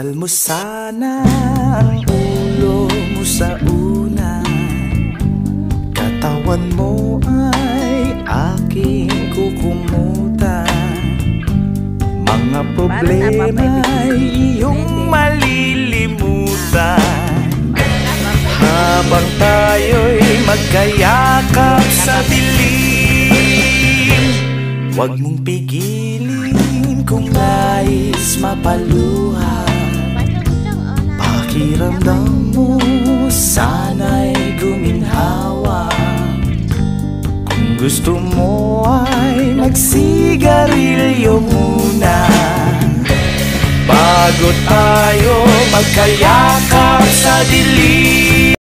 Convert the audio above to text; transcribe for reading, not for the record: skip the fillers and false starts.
Dal mo sana ang ulo mo sa una, katawan mo ay aking kukumutan. Mga problema ay iyong malilimutan. Habang tayo'y magkayakap sa dilim, huwag mong pigilin kung nais mapaluha. Pakiramdam mo sana'y guminhawa. Kung gusto mo ay magsigarilyo muna bago tayo magkayakap sa dilim.